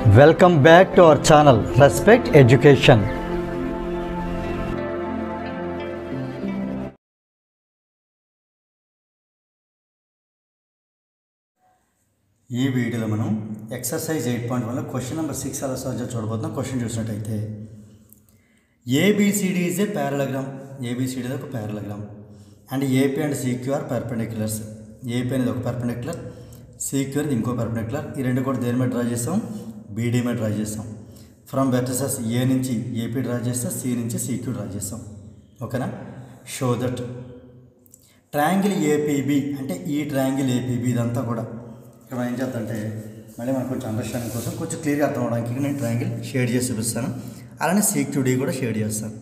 Welcome back to our channel Respect Education. ఈ వీడియోలో మనం ఎక్సర్సైజ్ 8.1లో క్వశ్చన్ నెంబర్ 6 అలా సాల్వ్ చూడబోతున్నాం. క్వశ్చన్ చూసినట్టయితే ABCD is a parallelogram. ABCD అనేది ఒక parallelogram and AP and CQ are perpendiculars. AP అనేది ఒక పర్పెండిక్యులర్, సిక్యూ అనేది ఇంకో పర్పెండిక్యులర్. ఈ రెండు కూడా దేని మీద డ్రా చేస్తాం? బీడీ మీద డ్రా చేస్తాం. ఫ్రమ్ వెర్టిసెస్ ఏ నుంచి ఏపీ డ్రా చేస్తాం, సి నుంచి సిక్యూ డ్రా చేస్తాం. ఓకేనా? షో దట్ ట్రయాంగిల్ ఏపీబీ అంటే ఈ ట్రయాంగిల్ ఏపీబీ ఇదంతా కూడా ఇక్కడ మనం ఏం చేద్దామంటే మళ్ళీ మనకు కొంచెం అండర్స్టాండింగ్ కోసం కొంచెం క్లియర్గా అర్థం అవడానికి నేను ట్రయాంగిల్ షేడ్ చేసి చూపిస్తాను. అలానే సిక్యూడీ కూడా షేడ్ చేస్తాను.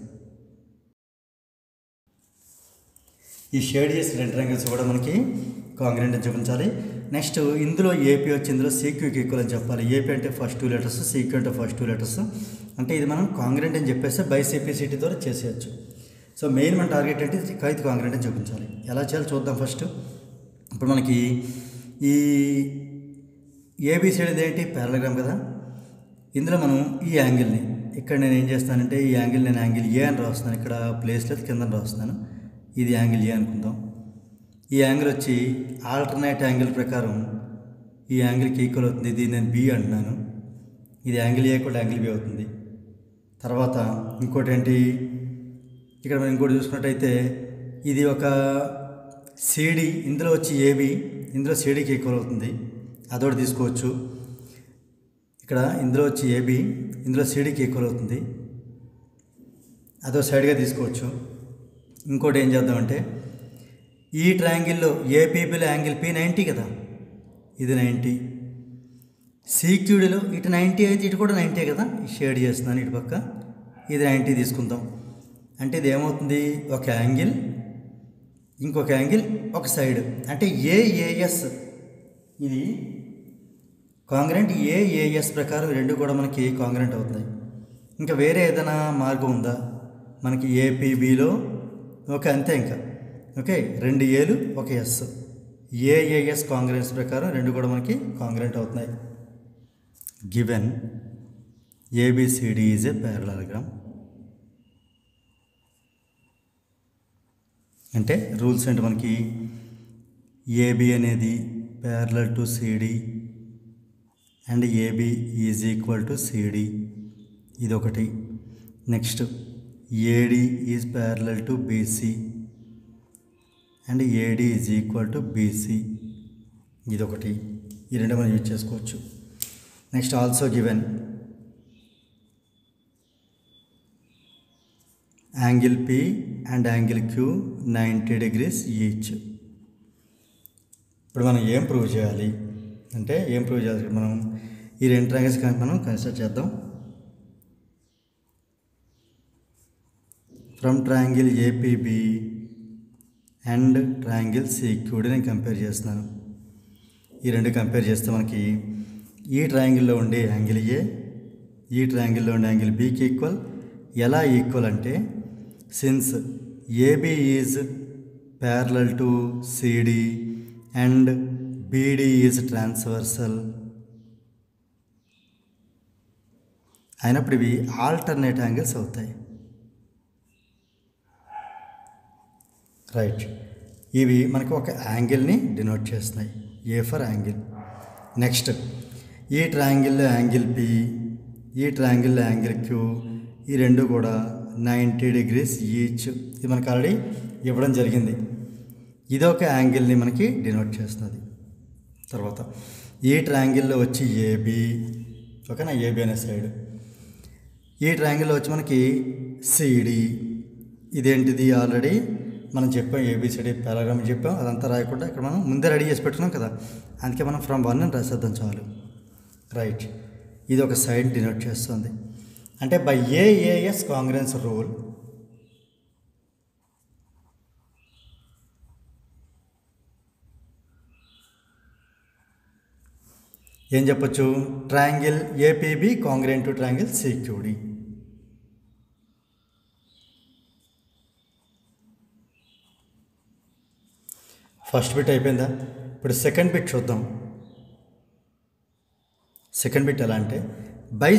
ఈ షేడ్ చేసిన రెండు ట్రయాంగిల్స్ కూడా మనకి కాంగ్రెంట్ అని చూపించాలి. నెక్స్ట్ ఇందులో ఏపీ వచ్చి ఇందులో సిక్యూకి ఈక్వల్ అని చెప్పాలి. ఏపీ అంటే ఫస్ట్ 2 లెటర్స్, సిక్యూ అంటే ఫస్ట్ 2 లెటర్స్. అంటే ఇది మనం కాంగ్రెంట్ అని చెప్పేసి బై సిపిసిటీ ద్వారా చేసేయచ్చు. సో మెయిన్ మన టార్గెట్ అంటే ఇది కాంగ్రెంట్ అని చూపించాలి. ఎలా చేయాలో చూద్దాం. ఫస్ట్ ఇప్పుడు మనకి ఈ ఏబిసిడి ఏంటి? ప్యారలగ్రామ్ కదా. ఇందులో మనం ఈ యాంగిల్ని ఇక్కడ నేను ఏం చేస్తానంటే ఈ యాంగిల్ నేను యాంగిల్ ఏ అని రాస్తున్నాను. ఇక్కడ ప్లేస్ లేదు, కింద రాస్తున్నాను. ఇది యాంగిల్ ఏ అనుకుందాం. ఈ యాంగిల్ వచ్చి ఆల్టర్నేట్ యాంగిల్ ప్రకారం ఈ యాంగిల్కి ఈక్వల్ అవుతుంది. ఇది నేను బి అంటున్నాను. ఇది యాంగిల్ ఏ కూడా యాంగిల్ బి అవుతుంది. తర్వాత ఇంకోటి ఏంటి, ఇక్కడ మనం ఇంకోటి చూసుకున్నట్టయితే ఇది ఒక సిడి, ఇందులో వచ్చి ఏబి, ఇందులో సిడికి ఈక్వల్ అవుతుంది. అదొకటి తీసుకోవచ్చు. ఇక్కడ ఇందులో వచ్చి ఏబి, ఇందులో సిడికి ఈక్వల్ అవుతుంది. అదో సైడ్గా తీసుకోవచ్చు. ఇంకోటి ఏం చేద్దామంటే ఈ ట్రయాంగిల్లో ఏపీబీలో యాంగిల్ పి 90 కదా, ఇది 90. సిక్యూడీలో ఇటు 90 అయితే ఇటు కూడా 90 కదా. షేడ్ చేస్తున్నాను ఇటు పక్క. ఇది 90 తీసుకుందాం. అంటే ఇది ఏమవుతుంది? ఒక యాంగిల్, ఇంకొక యాంగిల్, ఒక సైడ్. అంటే ఏఏఎస్ ఇది కాంగ్రెంట్. ఏఏఎస్ ప్రకారం రెండు కూడా మనకి కాంగ్రెంట్ అవుతాయి. ఇంకా వేరే ఏదైనా మార్గం ఉందా? మనకి ఏపీబీలో ఓకే, అంతే. ఇంకా ఓకే, 2 ఏలు ఒక ఎస్. ఏఏఎస్ కాంగ్రెన్స్ ప్రకారం రెండు కూడా మనకి కాంగ్రెంట్ అవుతున్నాయి. Given ABCD is a parallelogram అంటే రూల్స్ ఏంటి మనకి? ఏబి అనేది parallel to CD and AB is equal to CD, ఇదొకటి. Next AD is parallel to BC and AD is equal to BC, ఇదొకటి. ఈ రెండు మనం యూజ్ చేసుకోవచ్చు. Next also given angle P and angle Q 90 degrees each. ఇప్పుడు మనం ఏం prove చేయాలి అంటే మనం ఈ రెండు ట్రయాంగిల్స్ మనం కన్సిడర్ చేద్దాం. From triangle APB and triangle CQD నేను కంపేర్ చేస్తున్నాను. ఈ రెండు కంపేర్ చేస్తే మనకి ఈ ట్రయాంగిల్లో ఉండే యాంగిల్ ఏ, ఈ ట్రయాంగిల్లో ఉండే యాంగిల్ బీకి ఈక్వల్. ఎలా ఈక్వల్ అంటే since AB is parallel to CD and BD is transversal అయినప్పుడు ఇవి ఆల్టర్నేట్ యాంగిల్స్ అవుతాయి. రైట్, ఇవి మనకు ఒక యాంగిల్ని డినోట్ చేస్తున్నాయి. A for angle. నెక్స్ట్ ఈ ట్రయాంగిల్లో యాంగిల్ పి, ఈ ట్రయాంగిల్లో యాంగిల్ క్యూ, ఈ రెండు కూడా 90 degrees ఈచ్. ఇది మనకు ఆల్రెడీ ఇవ్వడం జరిగింది. ఇదొక యాంగిల్ని మనకి డినోట్ చేస్తుంది. తర్వాత ఈ ట్రయాంగిల్లో వచ్చి ఏబి, ఓకేనా, ఏబి అనే సైడ్. ఈ ట్రయాంగిల్లో వచ్చి మనకి సిడి, ఇదేంటిది ఆల్రెడీ మనం చెప్పాం. ఏబిసిడి ప్యారలగ్రామ్ చెప్పాం. అదంతా రాయకుండా ఇక్కడ మనం ముందే రెడీ చేసి పెట్టుకున్నాం కదా, అందుకే మనం ఫ్రమ్ 1 అని రాసేద్దాం చాలు. రైట్, ఇది ఒక సైడ్ డినోట్ చేస్తుంది. అంటే బై ఏఏఎస్ కాంగ్రెన్స్ రూల్ ఏం చెప్పొచ్చు? Triangle APB congruent to triangle CQD. First bit అయిపోయిందా? ఇప్పుడు సెకండ్ బిట్ చూద్దాం. సెకండ్ బిట్ ఎలా అంటే by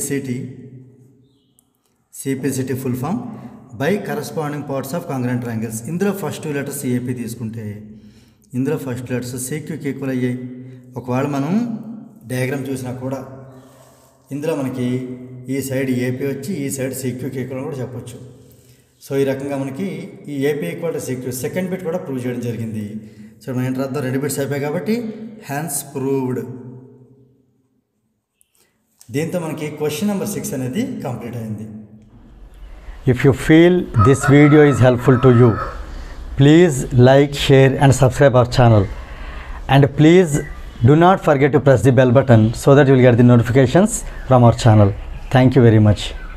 CPCT full form by corresponding parts of congruent triangles. ఇందులో ఫస్ట్ 2 లెటర్స్ ఏపీ తీసుకుంటే ఇందులో ఫస్ట్ లెటర్స్ సిక్యూకి ఈక్వల్ అయ్యాయి. ఒకవేళ మనం డయాగ్రామ్ చూసినా కూడా ఇందులో మనకి ఈ సైడ్ ఏపీ వచ్చి ఈ సైడ్ సిక్యూకి ఈక్వల్ కూడా చెప్పొచ్చు. సో ఈ రకంగా మనకి ఈ AP equal to CQ second bit కూడా ప్రూవ్ చేయడం జరిగింది. సో మనం ఏంటి రాద్దాం, 2 బిట్స్ అయిపోయాయి కాబట్టి హ్యాన్స్ ప్రూవ్డ్. దీంతో మనకి క్వశ్చన్ నెంబర్ 6 అనేది కంప్లీట్ అయింది. If you feel this video is helpful to you, please like, share and subscribe our channel, and please do not forget to press the bell button so that you will get the notifications from our channel. Thank you very much.